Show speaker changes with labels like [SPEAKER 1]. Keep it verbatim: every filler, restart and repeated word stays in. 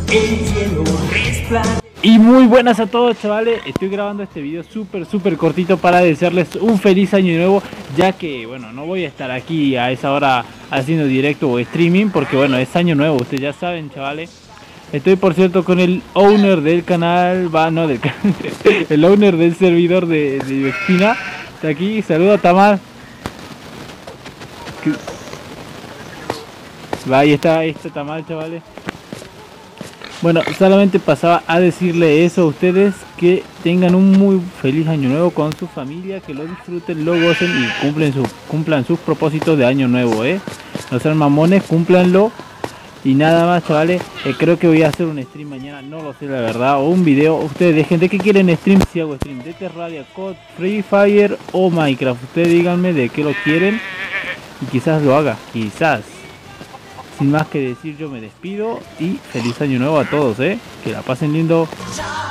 [SPEAKER 1] el cielo resplandece.
[SPEAKER 2] Y muy buenas a todos, chavales. Estoy grabando este video súper súper cortito para desearles un feliz año nuevo, ya que bueno, no voy a estar aquí a esa hora haciendo directo o streaming porque bueno, es año nuevo, ustedes ya saben, chavales. Estoy por cierto con el owner del canal, va, no del canal, el owner del servidor de, de Vectina. Está aquí, saluda a Tamar. Va, ahí está, ahí está Tamar, chavales. Bueno, solamente pasaba a decirle eso a ustedes, que tengan un muy feliz año nuevo con su familia, que lo disfruten, lo gocen y cumplen su, cumplan sus propósitos de año nuevo, eh. No sean mamones, cúmplanlo. Y nada más, chavales, eh, creo que voy a hacer un stream mañana, no lo sé la verdad, o un video. Ustedes dejen de qué quieren stream, si hago stream de Terraria, C O D, Free Fire o Minecraft. Ustedes díganme de qué lo quieren y quizás lo haga, quizás. Sin más que decir, yo me despido y feliz año nuevo a todos, eh. Que la pasen lindo.